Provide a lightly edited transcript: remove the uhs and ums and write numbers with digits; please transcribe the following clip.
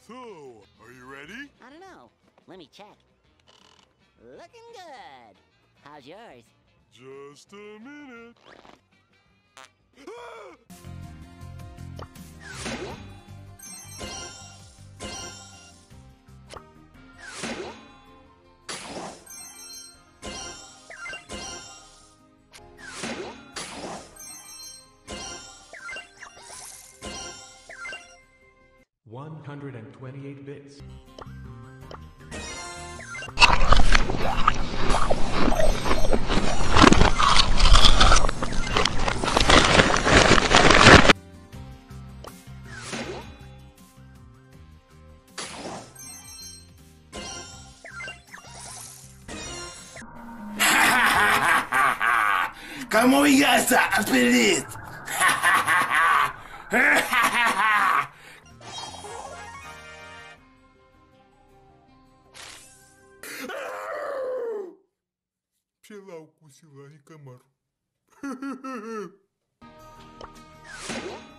So, are you ready? I don't know. Let me check. Looking good. How's yours? Just a minute. Ah! 128 bits. ¿Cómo llegaste a pedir? Пчела укусила, а не комар.